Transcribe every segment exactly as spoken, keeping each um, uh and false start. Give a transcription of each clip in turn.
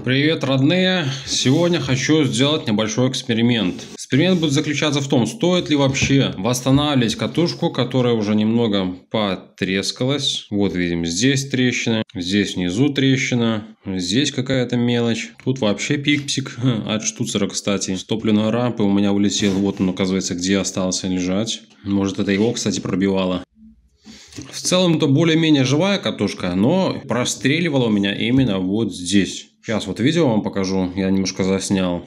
Привет, родные! Сегодня хочу сделать небольшой эксперимент. Эксперимент будет заключаться в том, стоит ли вообще восстанавливать катушку, которая уже немного потрескалась. Вот видим, здесь трещина, здесь внизу трещина, здесь какая-то мелочь. Тут вообще пикпсик от штуцера, кстати. С топливной рампы у меня улетел. Вот он, оказывается, где остался лежать. Может, это его, кстати, пробивало. В целом-то более-менее живая катушка, но простреливала у меня именно вот здесь. Сейчас вот видео вам покажу, я немножко заснял.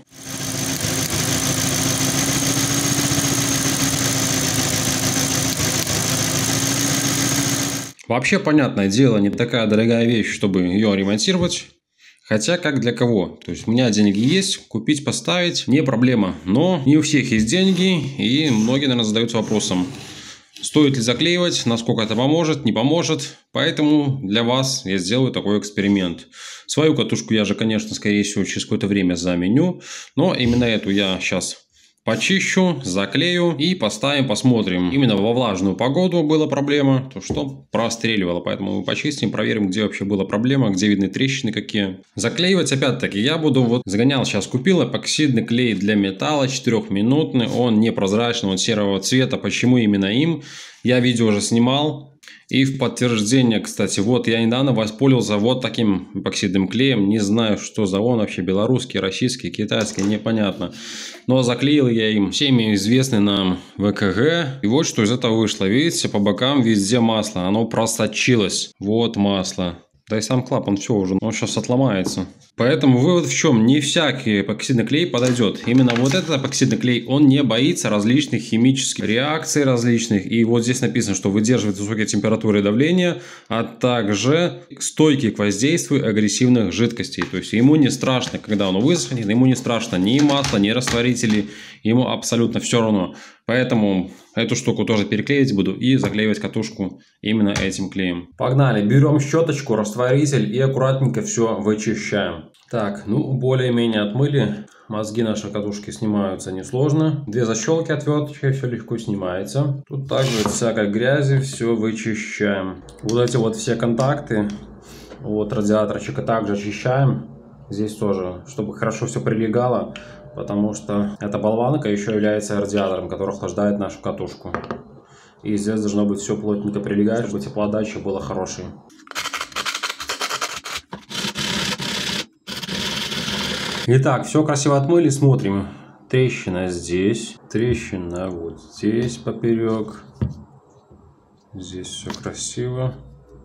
Вообще, понятное дело, не такая дорогая вещь, чтобы ее ремонтировать. Хотя, как для кого. То есть, у меня деньги есть, купить, поставить не проблема. Но не у всех есть деньги, и многие, наверное, задаются вопросом. Стоит ли заклеивать, насколько это поможет, не поможет. Поэтому для вас я сделаю такой эксперимент. Свою катушку я же, конечно, скорее всего, через какое-то время заменю. Но именно эту я сейчас почищу, заклею и поставим, посмотрим. Именно во влажную погоду была проблема, то что простреливало. Поэтому мы почистим, проверим, где вообще была проблема, где видны трещины какие. Заклеивать, опять-таки, я буду, вот загонял, сейчас купил эпоксидный клей для металла, четырехминутный. Он непрозрачный, он серого цвета. Почему именно им? Я видео уже снимал. И в подтверждение, кстати, вот я недавно воспользовался вот таким эпоксидным клеем. Не знаю, что за он вообще, белорусский, российский, китайский, непонятно. Но заклеил я им всеми известный нам вэ ка гэ. И вот что из этого вышло. Видите, по бокам везде масло. Оно просочилось. Вот масло. Да и сам клапан все уже, он сейчас отломается. Поэтому вывод в чем? Не всякий эпоксидный клей подойдет. Именно вот этот эпоксидный клей, он не боится различных химических реакций различных. И вот здесь написано, что выдерживает высокие температуры и давление, а также стойкий к воздействию агрессивных жидкостей. То есть ему не страшно, когда он высохнет, ему не страшно ни масло, ни растворители. Ему абсолютно все равно. Поэтому эту штуку тоже переклеить буду и заклеивать катушку именно этим клеем. Погнали, берем щеточку, растворитель и аккуратненько все вычищаем. Так, ну более-менее отмыли. Мозги нашей катушки снимаются несложно. Две защелки отвертки, все легко снимается. Тут также от всякой грязи все вычищаем. Вот эти вот все контакты от радиаторчика также очищаем. Здесь тоже, чтобы хорошо все прилегало. Потому что эта болванка еще является радиатором, который охлаждает нашу катушку. И здесь должно быть все плотненько прилегать, чтобы теплоотдача была хорошей. Итак, все красиво отмыли, смотрим. Трещина здесь, трещина вот здесь поперек. Здесь все красиво.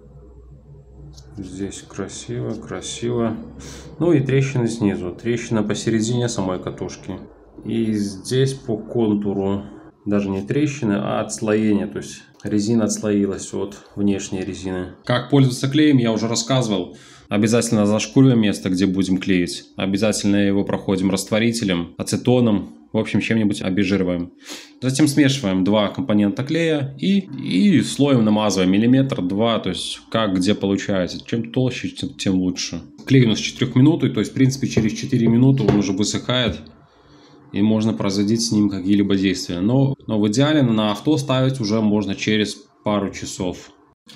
Здесь красиво, красиво. Ну и трещины снизу. Трещина посередине самой катушки. И здесь по контуру даже не трещины, а отслоение. То есть резина отслоилась от внешней резины. Как пользоваться клеем, я уже рассказывал. Обязательно зашкуриваем место, где будем клеить. Обязательно его проходим растворителем, ацетоном. В общем, чем-нибудь обезжириваем. Затем смешиваем два компонента клея и, и слоем намазываем миллиметр-два, то есть как где получается. Чем толще, тем, тем лучше. Клей у нас четырехминутный, то есть в принципе через четыре минуты он уже высыхает. И можно производить с ним какие-либо действия. Но, но в идеале на авто ставить уже можно через пару часов.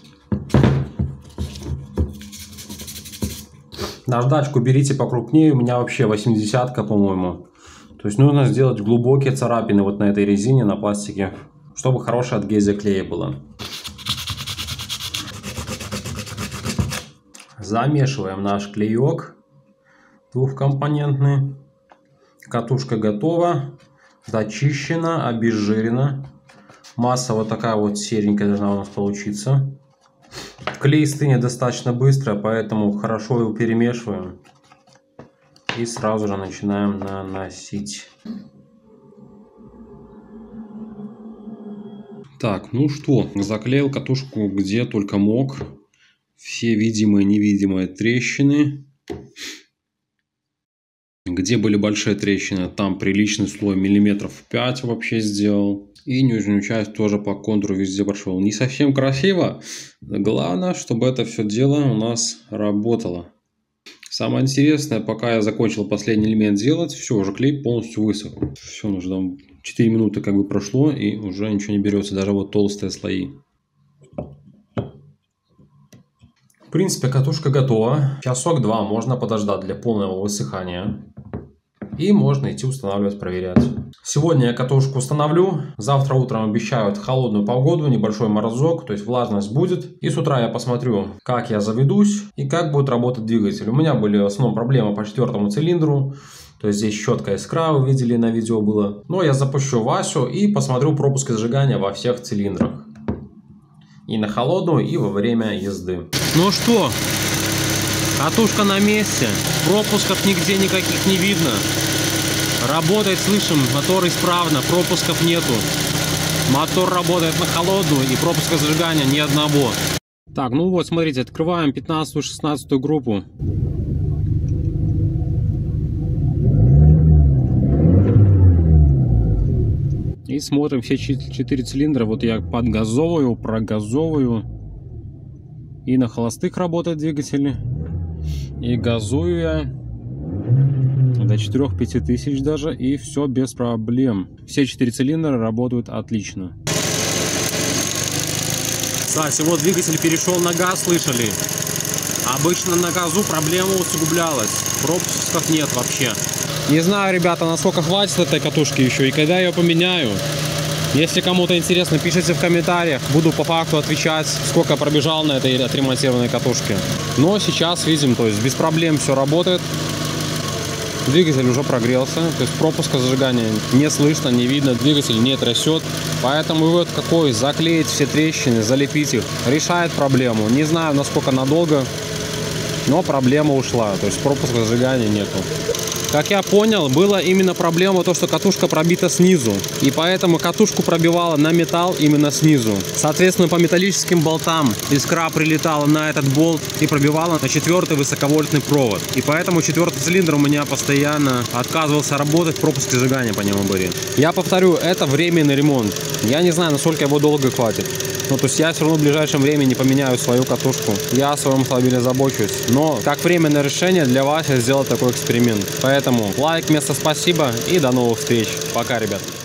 Наждачку берите покрупнее, у меня вообще восьмидесятка, по-моему. То есть нужно сделать глубокие царапины вот на этой резине, на пластике, чтобы хорошая адгезия клея была. Замешиваем наш клеек двухкомпонентный. Катушка готова, зачищена, обезжирена. Масса вот такая вот серенькая должна у нас получиться. Клей стынет достаточно быстро, поэтому хорошо его перемешиваем. И сразу же начинаем наносить. Так, ну что, заклеил катушку где только мог. Все видимые и невидимые трещины. Где были большие трещины, там приличный слой миллиметров пять вообще сделал. И нижнюю часть тоже по контуру везде прошел. Не совсем красиво. Главное, чтобы это все дело у нас работало. Самое интересное, пока я закончил последний элемент делать, все, уже клей полностью высох. Все, нужно четыре минуты как бы прошло, и уже ничего не берется, даже вот толстые слои. принципе, катушка готова. Часок-два можно подождать для полного высыхания. И можно идти устанавливать, проверять. Сегодня я катушку установлю. Завтра утром обещают холодную погоду, небольшой морозок, то есть влажность будет. И с утра я посмотрю, как я заведусь и как будет работать двигатель. У меня были в основном проблемы по четвертому цилиндру. То есть здесь щетка искра, вы видели на видео было. Но я запущу Васю и посмотрю пропуск зажигания во всех цилиндрах. И на холодную, и во время езды. Ну что, катушка на месте. Пропусков нигде никаких не видно. Работает, слышим, мотор исправно, пропусков нету. Мотор работает на холодную и пропуска зажигания ни одного. Так, ну вот, смотрите, открываем пятнадцатую-шестнадцатую группу. И смотрим все четыре цилиндра. Вот я подгазовываю, прогазовываю. И на холостых работает двигатель. И газую я до четырёх-пяти тысяч даже. И все без проблем. Все четыре цилиндра работают отлично. Кстати, вот двигатель перешел на газ, слышали? Обычно на газу проблема усугублялась. Пропусков нет вообще. Не знаю, ребята, насколько хватит этой катушки еще и когда я ее поменяю. Если кому-то интересно, пишите в комментариях. Буду по факту отвечать, сколько пробежал на этой отремонтированной катушке. Но сейчас видим, то есть без проблем все работает. Двигатель уже прогрелся, то есть пропуска зажигания не слышно, не видно, двигатель не трясет. Поэтому вывод какой? Заклеить все трещины, залепить их. Решает проблему. Не знаю, насколько надолго, но проблема ушла. То есть пропуска зажигания нету. Как я понял, была именно проблема то, что катушка пробита снизу. И поэтому катушку пробивала на металл именно снизу. Соответственно, по металлическим болтам искра прилетала на этот болт и пробивала на четвертый высоковольтный провод. И поэтому четвертый цилиндр у меня постоянно отказывался работать, пропуски зажигания по нему были. Я повторю, это временный ремонт. Я не знаю, насколько его долго хватит. Ну, то есть я все равно в ближайшем времени поменяю свою катушку. Я о своем автомобиле забочусь. Но как временное решение для вас я сделал такой эксперимент. Поэтому лайк, место спасибо и до новых встреч. Пока, ребят.